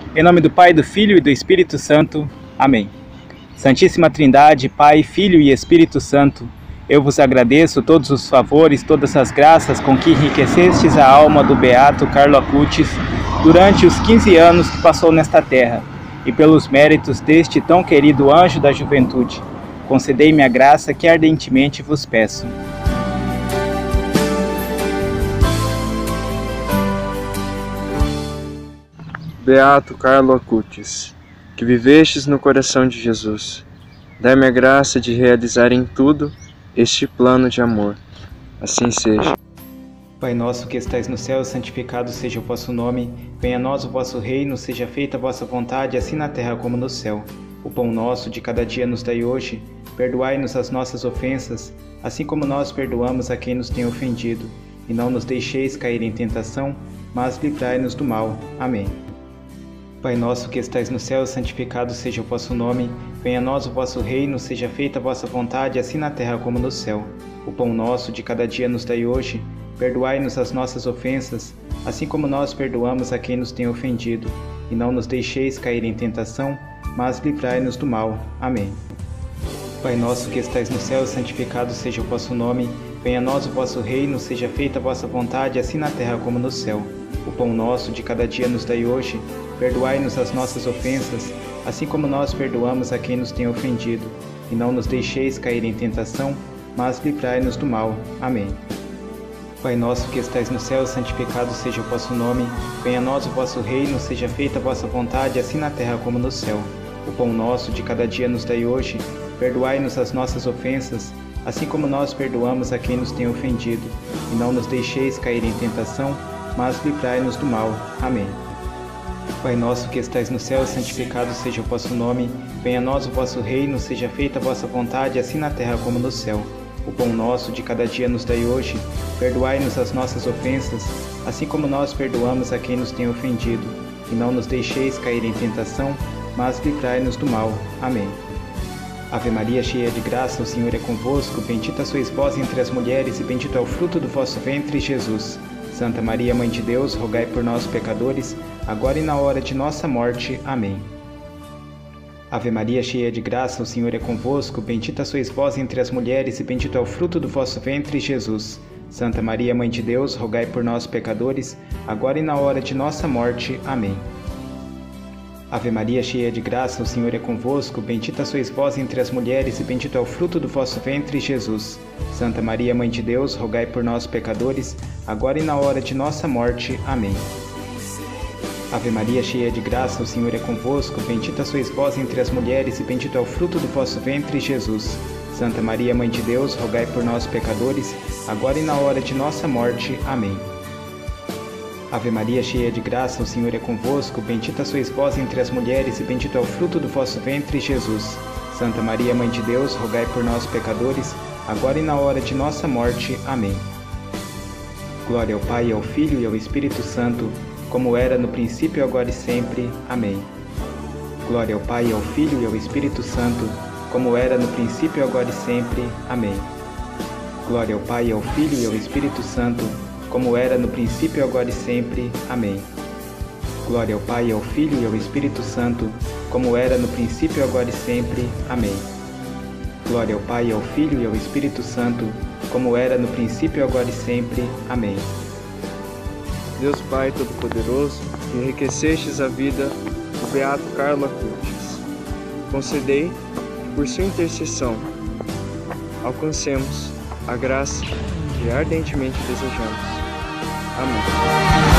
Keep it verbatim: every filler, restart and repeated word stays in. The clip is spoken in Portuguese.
Em nome do Pai, do Filho e do Espírito Santo. Amém. Santíssima Trindade, Pai, Filho e Espírito Santo, eu vos agradeço todos os favores, todas as graças com que enriquecestes a alma do beato Carlo Acutis durante os quinze anos que passou nesta terra, e pelos méritos deste tão querido anjo da juventude, concedei-me a graça que ardentemente vos peço. Beato Carlo Acutis, que vivestes no coração de Jesus, dai-me a graça de realizar em tudo este plano de amor. Assim seja. Pai nosso que estais no céu, santificado seja o vosso nome. Venha a nós o vosso reino, seja feita a vossa vontade, assim na terra como no céu. O pão nosso de cada dia nos dai hoje. Perdoai-nos as nossas ofensas, assim como nós perdoamos a quem nos tem ofendido. E não nos deixeis cair em tentação, mas livrai-nos do mal. Amém. Pai nosso que estais no céu, santificado seja o vosso nome. Venha a nós o vosso reino, seja feita a vossa vontade, assim na terra como no céu. O pão nosso de cada dia nos dai hoje. Perdoai-nos as nossas ofensas, assim como nós perdoamos a quem nos tem ofendido. E não nos deixeis cair em tentação, mas livrai-nos do mal. Amém. Pai nosso que estais no céu, santificado seja o vosso nome. Venha a nós o vosso reino, seja feita a vossa vontade, assim na terra como no céu. O pão nosso de cada dia nos dai hoje. Perdoai-nos as nossas ofensas, assim como nós perdoamos a quem nos tem ofendido. E não nos deixeis cair em tentação, mas livrai-nos do mal. Amém. Pai nosso que estais no céu, santificado seja o vosso nome. Venha a nós o vosso reino, seja feita a vossa vontade, assim na terra como no céu. O pão nosso de cada dia nos dai hoje. Perdoai-nos as nossas ofensas, assim como nós perdoamos a quem nos tem ofendido. E não nos deixeis cair em tentação, mas livrai-nos do mal. Amém. Pai nosso que estais no céu, santificado seja o vosso nome. Venha a nós o vosso reino, seja feita a vossa vontade, assim na terra como no céu. O pão nosso de cada dia nos dai hoje. Perdoai-nos as nossas ofensas, assim como nós perdoamos a quem nos tem ofendido. E não nos deixeis cair em tentação, mas livrai-nos do mal. Amém. Ave Maria, cheia de graça, o Senhor é convosco. Bendita sois vós entre as mulheres, e bendito é o fruto do vosso ventre, Jesus. Santa Maria, Mãe de Deus, rogai por nós, pecadores, agora e na hora de nossa morte. Amém. Ave Maria, cheia de graça, o Senhor é convosco. Bendita sois vós entre as mulheres, e bendito é o fruto do vosso ventre, Jesus. Santa Maria, Mãe de Deus, rogai por nós, pecadores, agora e na hora de nossa morte. Amém. Ave Maria, cheia de graça, o Senhor é convosco. Bendita sois vós entre as mulheres, e bendito é o fruto do vosso ventre, Jesus. Santa Maria, Mãe de Deus, rogai por nós, pecadores, agora e na hora de nossa morte. Amém. Ave Maria, cheia de graça, o Senhor é convosco. Bendita sois vós entre as mulheres, e bendito é o fruto do vosso ventre, Jesus. Santa Maria, Mãe de Deus, rogai por nós, pecadores, agora e na hora de nossa morte. Amém. Ave Maria, cheia de graça, o Senhor é convosco. Bendita sois vós entre as mulheres, e bendito é o fruto do vosso ventre, Jesus. Santa Maria, Mãe de Deus, rogai por nós, pecadores, agora e na hora de nossa morte. Amém. Glória ao Pai, ao Filho e ao Espírito Santo, como era no princípio, agora e sempre. Amém. Glória ao Pai, ao Filho e ao Espírito Santo, como era no princípio, agora e sempre. Amém. Glória ao Pai, ao Filho e ao Espírito Santo, como era no princípio, agora e sempre. Amém. Glória ao Pai, ao Filho e ao Espírito Santo, como era no princípio, agora e sempre. Amém. Glória ao Pai, ao Filho e ao Espírito Santo, como era no princípio, agora e sempre. Amém. Deus Pai Todo-Poderoso, que enriquecestes a vida do beato Carlo Acutis, concedei que por sua intercessão alcancemos a graça que ardentemente desejamos. Amém.